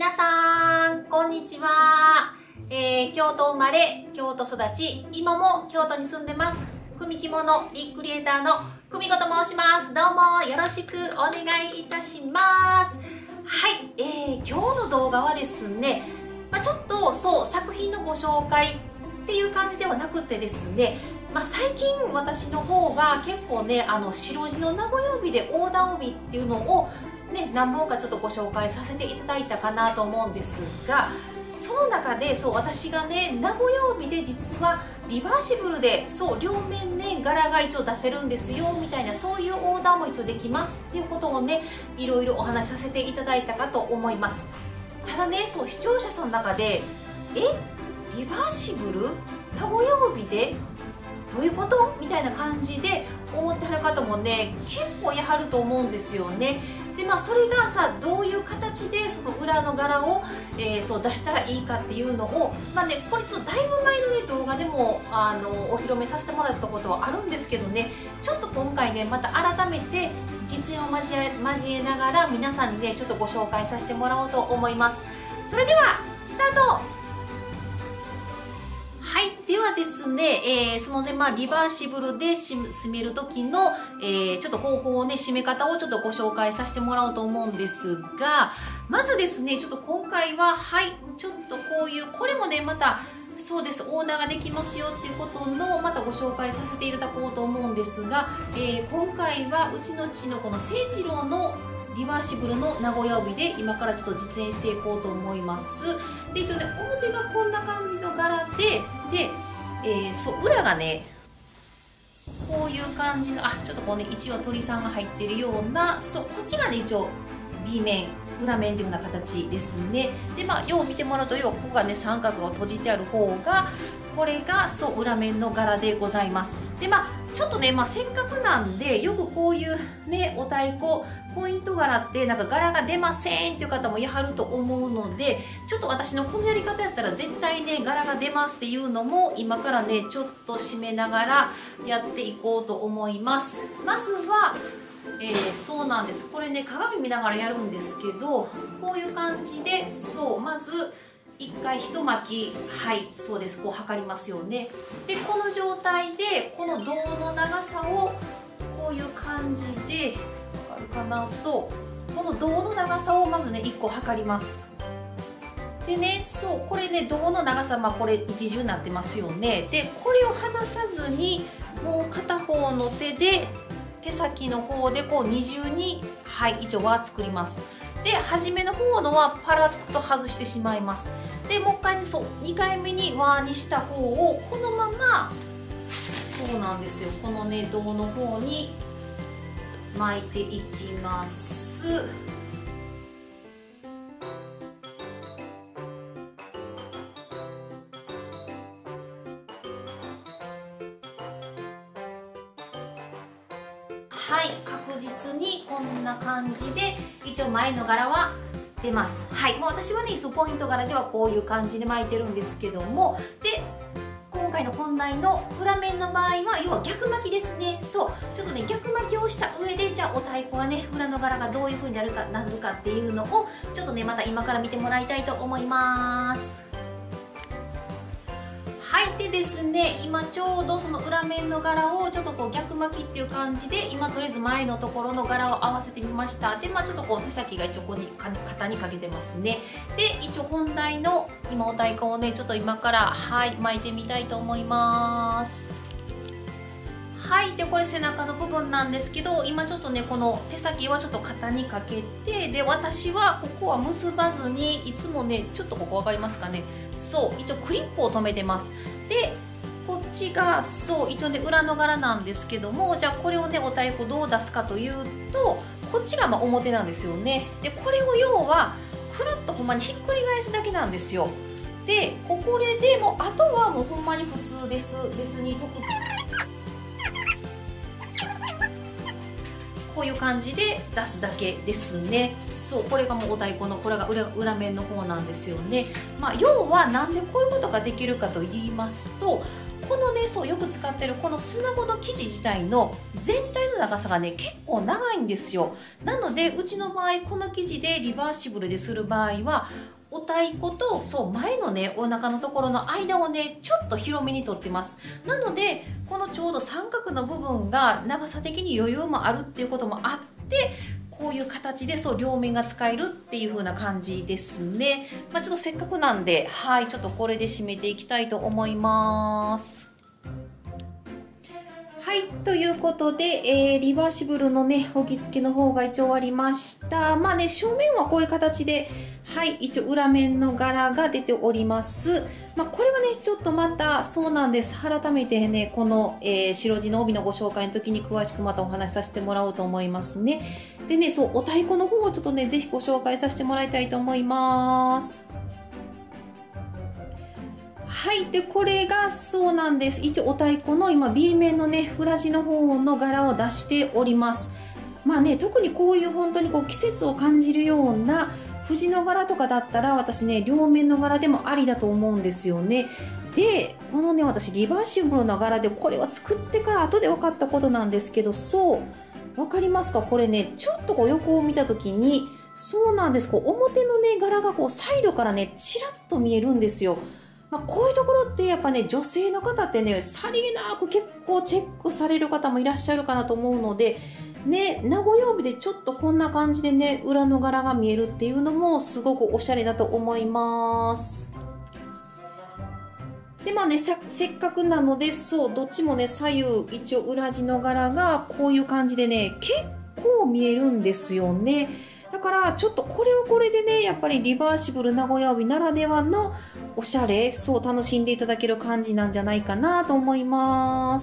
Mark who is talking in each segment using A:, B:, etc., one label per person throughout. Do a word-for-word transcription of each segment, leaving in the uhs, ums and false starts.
A: 皆さんこんにちは、えー、京都生まれ京都育ち、今も京都に住んでます組着物リクリエイターの久美子と申します。どうもよろしくお願いいたします。はい、えー、今日の動画はですね、まあ、ちょっとそう作品のご紹介っていう感じではなくてですね、まあ、最近私の方が結構ね、あの白地の名古屋帯でオーダー帯っていうのをね、何本かちょっとご紹介させていただいたかなと思うんですが、その中でそう私がね、名古屋帯で実はリバーシブルでそう両面ね柄が一応出せるんですよみたいな、そういうオーダーも一応できますっていうことをね、いろいろお話しさせていただいたかと思います。ただね、そう視聴者さんの中でえリバーシブル名古屋帯でどういうことみたいな感じで思ってはる方もね結構やはると思うんですよね。でまあそれがさ、どういう形でその裏の柄を、えー、そう出したらいいかっていうのを、まあね、これちょっとだいぶ前の、ね、動画でもあのお披露目させてもらったことはあるんですけどね、ちょっと今回ねまた改めて実演を交え交えながら皆さんにねちょっとご紹介させてもらおうと思います。それではスタート。はい、ではですね、えー、そのね、まあ、リバーシブルで締める時の、えー、ちょっと方法をね、締め方をちょっとご紹介させてもらおうと思うんですが、まずですね、ちょっと今回は、はい、ちょっとこういう、これもね、また、そうです、オーダーができますよっていうことの、またご紹介させていただこうと思うんですが、えー、今回は、うちの父のこの清次郎のリバーシブルの名古屋帯で今からちょっと実演していこうと思います。で一応ね、表がこんな感じの柄でで、えー、そう裏がねこういう感じの、あちょっとこうね一応鳥さんが入ってるような、そうこっちがね一応 B 面裏面っていうような形ですね。でまあよう見てもらうと、要はここがね三角が閉じてある方がこれがそう裏面の柄でございます。でまあちょっとね、まあ、せっかくなんでよくこういうねお太鼓ポイント柄ってなんか柄が出ませんっていう方もやはると思うので、ちょっと私のこのやり方やったら絶対ね柄が出ますっていうのも今からねちょっと締めながらやっていこうと思います。まずはえー、そうなんです、これね鏡見ながらやるんですけど、こういう感じでそうまずいっかい一巻き、はいそうです、こう測りますよね。でこの状態でこの胴の長さをこういう感じでわかるかな、そうこの胴の長さをまずねいっこ測ります。でね、そうこれね胴の長さ、まあこれ一重になってますよね。でこれを離さずにもう片方の手で手先の方でこう二重に、はい一応輪作ります。で初めの方のはパラッと外してしまいます。でもう一回ね、そうにかいめに輪にした方をこのまま、そうなんですよ、このね胴の方に巻いていきます。はい、確実にこんな感じで一応前の柄は出ます。はい、もう私はねいつもポイント柄ではこういう感じで巻いてるんですけども、で今回の本題の裏面の場合は要は逆巻きですね。そうちょっとね逆巻きをした上で、じゃあお太鼓がね裏の柄がどういう風になるかなるかっていうのをちょっとねまた今から見てもらいたいと思います。はいでですね、今ちょうどその裏面の柄をちょっとこう逆巻きっていう感じで、今とりあえず前のところの柄を合わせてみました。でまあちょっとこう手先が一応ここに肩にかけてますね。で一応本題の今お太鼓をねちょっと今からはい巻いてみたいと思います。はいでこれ背中の部分なんですけど、今ちょっとねこの手先はちょっと肩にかけて、で私はここは結ばずにいつもねちょっとここ分かりますかね、そう一応クリップを留めてます。でこっちがそう一応ね裏の柄なんですけども、じゃあこれをねお太鼓どう出すかというと、こっちがまあ表なんですよね。でこれを要はくるっとほんまにひっくり返すだけなんですよ。でこれでもうあとはもうほんまに普通です。別に特にこういう感じで出すだけですね。そうこれがもうお太鼓のこれが 裏, 裏面の方なんですよね。まあ要はなんでこういうことができるかと言いますと、このねそうよく使ってるこの砂子の生地自体の全体の長さがね結構長いんですよ。なのでうちの場合この生地でリバーシブルでする場合はお太鼓とそう前のねお腹のところの間をねちょっと広めにとってます。なのでこのちょうど三角の部分が長さ的に余裕もあるっていうこともあって、こういう形でそう両面が使えるっていう風な感じですね。まあ、ちょっとせっかくなんで、はい、ちょっとこれで締めていきたいと思います。はい、ということで、えー、リバーシブルのね、置き付けの方が一応終わりました。まあね、正面はこういう形で、はい、一応裏面の柄が出ております。まあ、これはね、ちょっとまた、そうなんです。改めてね、この、えー、白地の帯のご紹介の時に詳しくまたお話しさせてもらおうと思いますね。でね、そう、お太鼓の方をちょっとね、ぜひご紹介させてもらいたいと思います。はい。で、これがそうなんです。一応お太鼓の今 B 面のね、裏地の方の柄を出しております。まあね、特にこういう本当にこう季節を感じるような藤の柄とかだったら私ね、両面の柄でもありだと思うんですよね。で、このね、私リバーシブルな柄で、これは作ってから後で分かったことなんですけど、そう、分かりますか？これね、ちょっとこう横を見た時に、そうなんです。こう表のね、柄がこうサイドからね、ちらっと見えるんですよ。まあ、こういうところってやっぱね、女性の方ってね、さりげなく結構チェックされる方もいらっしゃるかなと思うので、ね、名古屋帯でちょっとこんな感じでね、裏の柄が見えるっていうのもすごくおしゃれだと思います。で、まあね、させっかくなので、そう、どっちもね、左右一応裏地の柄がこういう感じでね、結構見えるんですよね。だからちょっとこれはこれでね、やっぱりリバーシブル名古屋帯ならではのおしゃれ、そう楽しんでいただける感じなんじゃないかなと思います。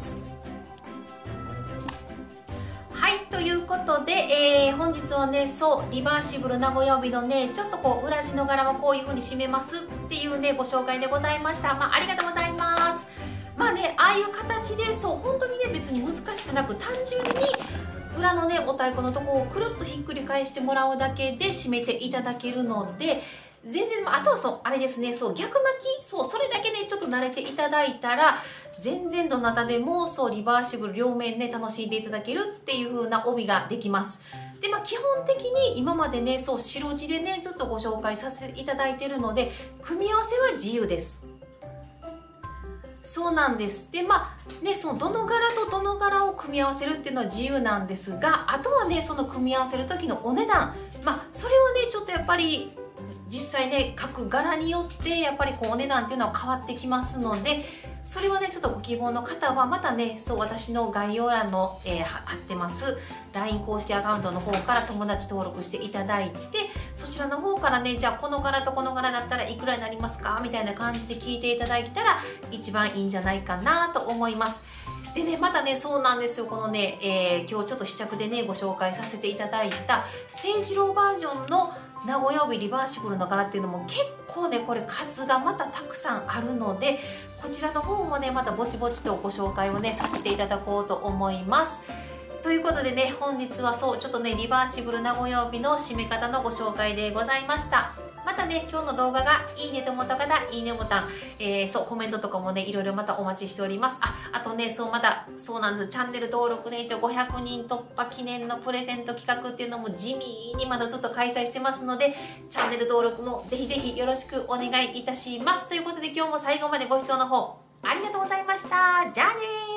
A: はい、ということで、えー、本日はね、そうリバーシブル名古屋帯のね、ちょっとこう裏地の柄はこういう風に締めますっていうねご紹介でございました。まあ、ありがとうございます。まあね、ああいう形でそう本当にね別に難しくなく単純に裏のねお太鼓のとこをくるっとひっくり返してもらうだけで締めていただけるので、全然あとはそうあれですね、そう逆巻き、そうそれだけねちょっと慣れていただいたら全然どなたでもそうリバーシブル両面ね楽しんでいただけるっていう風な帯ができます。で、まあ、基本的に今までねそう白地でねずっとご紹介させていただいているので、組み合わせは自由です。そうなんです。で、まあね、そのどの柄とどの柄を組み合わせるっていうのは自由なんですが、あとはねその組み合わせる時のお値段、まあそれはねちょっとやっぱり実際ね各柄によってやっぱりこうお値段っていうのは変わってきますので、それはねちょっとご希望の方はまたねそう私の概要欄の、えー、貼ってます ライン 公式アカウントの方から友達登録していただいて、そちらの方からねじゃあこの柄とこの柄だったらいくらになりますかみたいな感じで聞いていただいたら一番いいんじゃないかなと思います。でね、またね、そうなんですよ。このね、えー、今日ちょっと試着でね、ご紹介させていただいた、清次郎バージョンの名古屋帯リバーシブルの柄っていうのも結構ね、これ数がまたたくさんあるので、こちらの方もね、またぼちぼちとご紹介をね、させていただこうと思います。ということでね、本日はそう、ちょっとね、リバーシブル名古屋帯の締め方のご紹介でございました。またね、今日の動画がいいねと思った方、いいねボタン、えー、そう、コメントとかもね、いろいろまたお待ちしております。あ、あとね、そう、まだ、そうなんです。チャンネル登録ね、一応ごひゃくにん突破記念のプレゼント企画っていうのも地味にまだずっと開催してますので、チャンネル登録もぜひぜひよろしくお願いいたします。ということで、今日も最後までご視聴の方、ありがとうございました。じゃあねー。